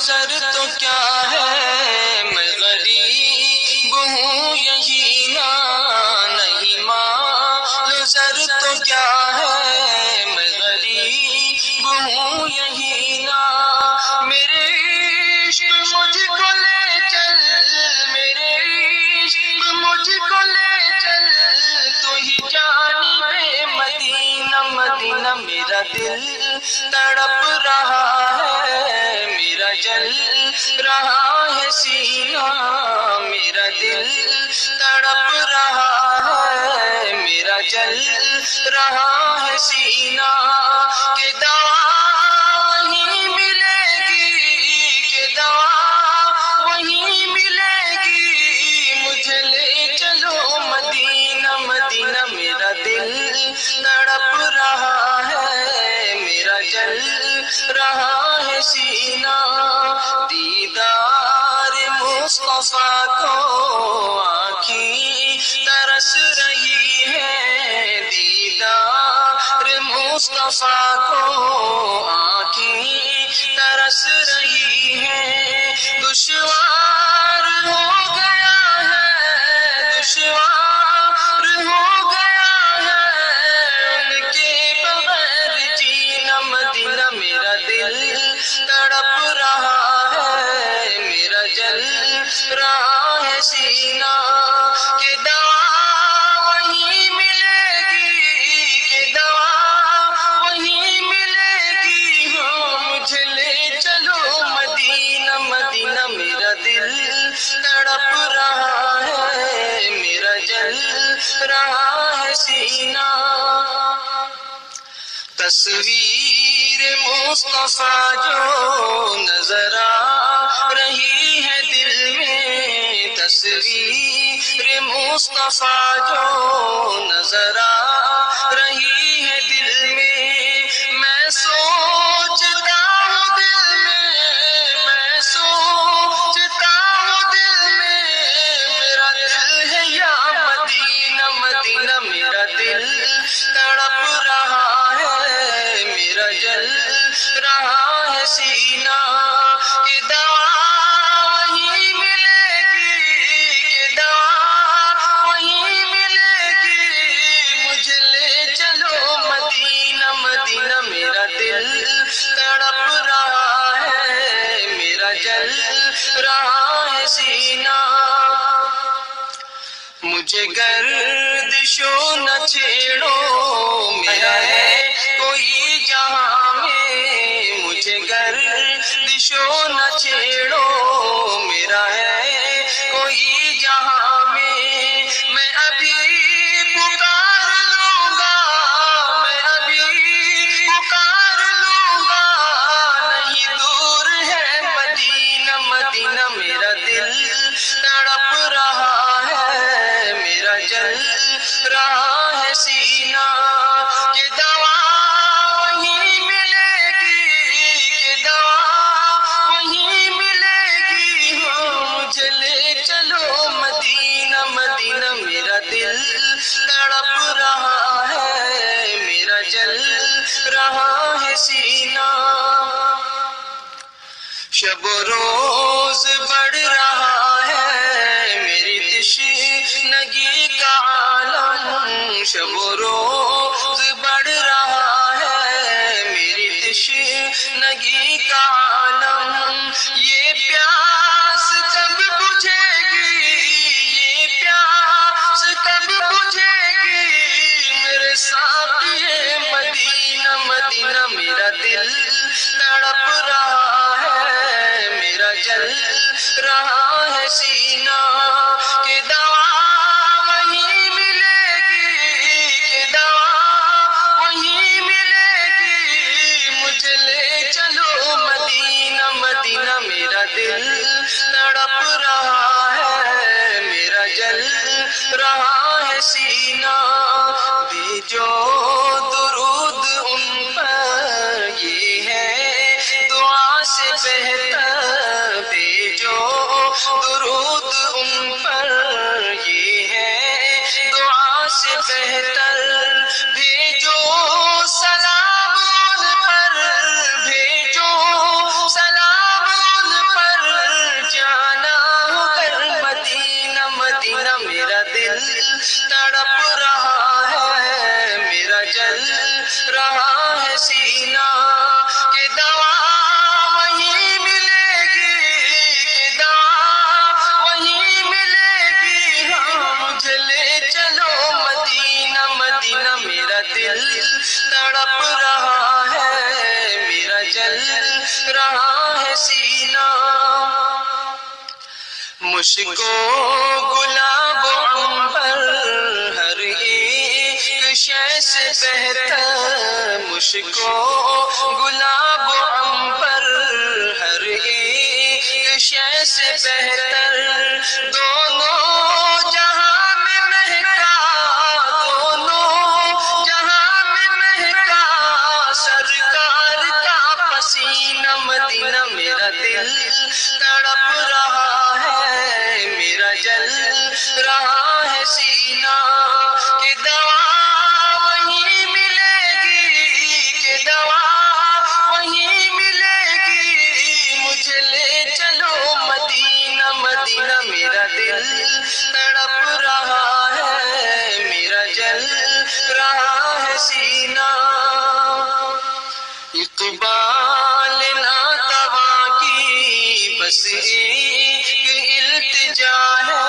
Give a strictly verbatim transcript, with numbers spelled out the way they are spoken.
زر تو کیا ہے میں غریب ہوں یہی نا، نہیں مال زر تو کیا ہے میں غریب ہوں یہی نا، میرے عشق مجھ کو لے چل، میرے عشق مجھ کو لے چل، تو ہی جانب مدینہ مدینہ، میرا دل تڑپ رہا ہے، میرا جل رہا ہے سینہ، میرا دل تڑپ رہا ہے، میرا جل رہا ہے سینہ، کہ دوا وہیں ملے گی، کہ دوا وہیں ملے گی، مجھے لے چلو مدینہ مدینہ، میرا دل تڑپ رہا ہے، میرا جل رہا ہے سینہ، دیدار مصطفیٰ کو آنکھیں ترس رہی ہے، دیدار مصطفیٰ کو آنکھیں ترس رہی ہے، دشوار ہو گیا ہے، دشوار ہو گیا ہے ان کے بغیر جینا، مدینہ میرا دل تڑپ رہا ہے، میرا جل رہا ہے سینہ، کہ دوا وہیں ملے گی، کہ دوا وہیں ملے گی، ہو مجھے لے چلو مدینہ مدینہ، میرا دل تڑپ رہا ہے، میرا جل رہا ہے سینہ، تصویر مصطفیٰ جو نظر آ رہی ہے دل میں، تصویر مصطفیٰ جو نظر آ رہی ہے دل میں، میں سوچتا ہوں دل میں، میں سوچتا ہوں دل میں، میرا دل ہے یا مدینہ مدینہ، میرا دل تڑپ رہا ہے، میرا جل رہا ہے سینہ، کہ دوا وہیں ملے گی، کہ دوا وہیں ملے گی، مجھے لے چلو مدینہ مدینہ، میرا دل تڑپ رہا ہے، میرا جل رہا ہے سینہ، مجھے گردشوں نہ چھیڑو، میرا ہے کوئی جہاں میں، مجھے گردشوں نہ چھیڑو، میرا ہے کوئی جہاں میں، میں ابھی پکار لوں گا، میں ابھی پکار لوں گا، نہیں دور ہے مدینہ مدینہ، میرا دل تڑپ رہا ہے، میرا جل رہا ہے سینہ، کہ دوا وہیں ملے گی، کہ دوا وہیں ملے گی، ہو مجھے لے چلو مدینہ مدینہ، میرا دل تڑپ رہا ہے، میرا جل رہا ہے سینہ، شب و روز بڑھ رہا ہے میری تشنگی کا عالم، شب و روز بڑھ رہا ہے میری تشنگی کا عالم، یہ پیاس کب بجھے گی، یہ پیاس کب بجھے گی، میرے ساقی مدینہ مدینہ، میرا دل تڑپ رہا ہے، میرا جل رہا ہے سینہ، کہ دوا وہیں ملے گی، کہ دوا وہیں ملے گی، مجھے لے چلو مدینہ مدینہ، میرا دل تڑپ رہا ہے، میرا جل رہا ہے سینہ، بھیجو درود ان پر، یہ ہے دعا سے بہتر، بھیجو درود ان پر، یہ ہے دعا سے بہتر، بھیجو سلام ان پر، بھیجو سلام ان رہا ہے سینہ، مشکو گلاب و عنبر ہر ایک شے سے بہتر، مشکو گلاب و عنبر ہر ایک شے سے بہتر، دونوں جہاں میں مہکا، دونوں جہاں میں مہکا سرکار کا پسینہ، مدینہ میرا دل تڑپ رہا ہے، میرا جل رہا ہے سینہ، کہ دوا وہیں ملے گی، کہ دوا وہیں ملے گی، مجھے لے چلو مدینہ، مدینہ میرا دل تڑپ رہا ہے، میرا جل رہا ہے سینہ، اقبال ناتواں کی بس ایک التجا ہے،